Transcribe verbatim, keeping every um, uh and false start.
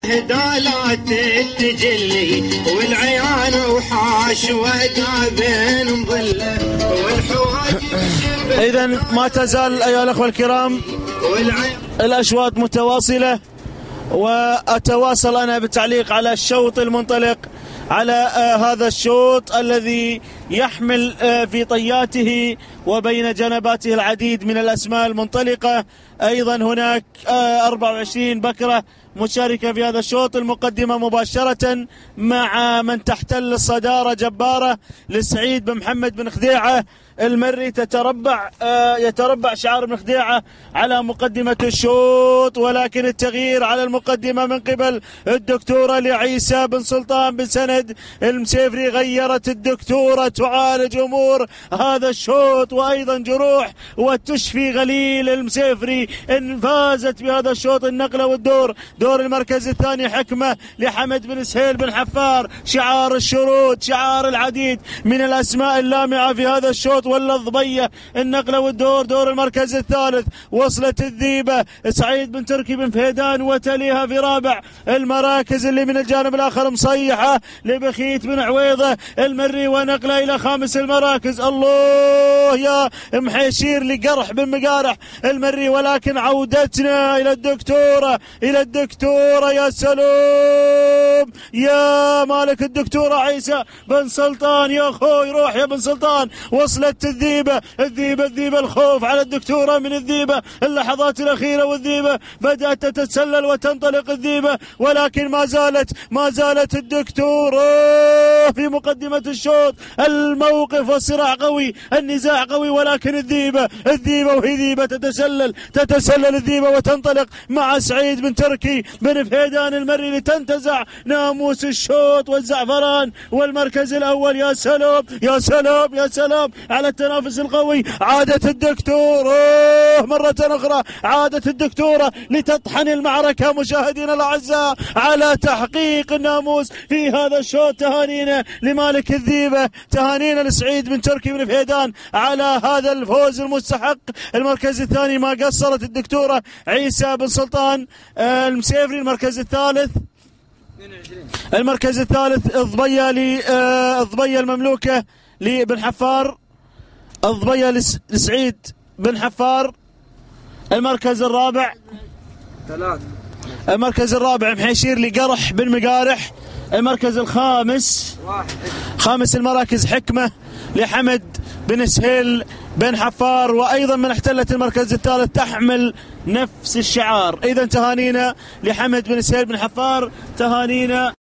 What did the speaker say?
هدالات التجلي والعيان وحاش وهدا بين مظله والحواجب. إذا ما تزال أيها الأخوة الكرام الأشواط متواصلة، وأتواصل أنا بالتعليق على الشوط المنطلق، على آه هذا الشوط الذي يحمل آه في طياته وبين جنباته العديد من الأسماء المنطلقة. أيضا هناك آه أربعة وعشرين بكرة مشاركة في هذا الشوط. المقدمة مباشرة مع من تحتل الصدارة جبارة لسعيد بن محمد بن خديعة المري، تتربع آه يتربع شعار بن خديعة على مقدمة الشوط، ولكن التغيير على المقدمة من قبل الدكتورة لعيسى بن سلطان بن سند المسيفري. غيرت الدكتورة تعالج أمور هذا الشوط وأيضا جروح وتشفي غليل المسيفري إن فازت بهذا الشوط النقلة والدور. دور المركز الثاني حكمة لحمد بن سهيل بن حفار، شعار الشروط، شعار العديد من الأسماء اللامعة في هذا الشوط. ولا الضبية النقلة والدور. دور المركز الثالث وصلت الذيبة سعيد بن تركي بن فهيدان، وتليها في رابع المراكز اللي من الجانب الآخر مصيحة لبخيت بن عويضة المري، ونقلة إلى خامس المراكز. الله يا محيشير لقرح بن مقارح المري، ولكن عودتنا إلى الدكتورة إلى الدكتورة يا سلام يا مالك الدكتورة عيسى بن سلطان. يا أخوي روح يا بن سلطان. وصلت الذيبة الذيبة الذيبة الخوف على الدكتورة من الذيبة اللحظات الأخيرة، والذيبة بدأت تتسلل وتنطلق الذيبة، ولكن ما زالت ما زالت الدكتورة في مقدمة الشوط. الموقف والصراع قوي، النزاع قوي، ولكن الذيبة الذيبة وهي ذيبة تتسلل تتسلل الذيبة وتنطلق مع سعيد بن تركي بن فهيدان المري لتنتزع ناموس الشوط والزعفران والمركز الأول. يا سلام يا سلام يا سلام على التنافس القوي. عادت الدكتورة مرة أخرى، عادت الدكتورة لتطحن المعركة مشاهدينا الأعزاء على تحقيق الناموس في هذا الشوط. تهانينا لمالك الذيبة، تهانينا لسعيد بن تركي بن فهيدان على هذا الفوز المستحق. المركز الثاني ما قصرت الدكتورة عيسى بن سلطان المسيفري. المركز الثالث المركز الثالث الضبية الضبية المملوكة لبن حفار، الضبية لسعيد بن حفار. المركز الرابع المركز الرابع محيشير لقرح بن مقارح. المركز الخامس خامس المراكز حكمة لحمد بن سهيل بن حفار، وأيضا من احتلت المركز الثالث تحمل نفس الشعار. إذا تهانينا لحمد بن سهيل بن حفار، تهانينا.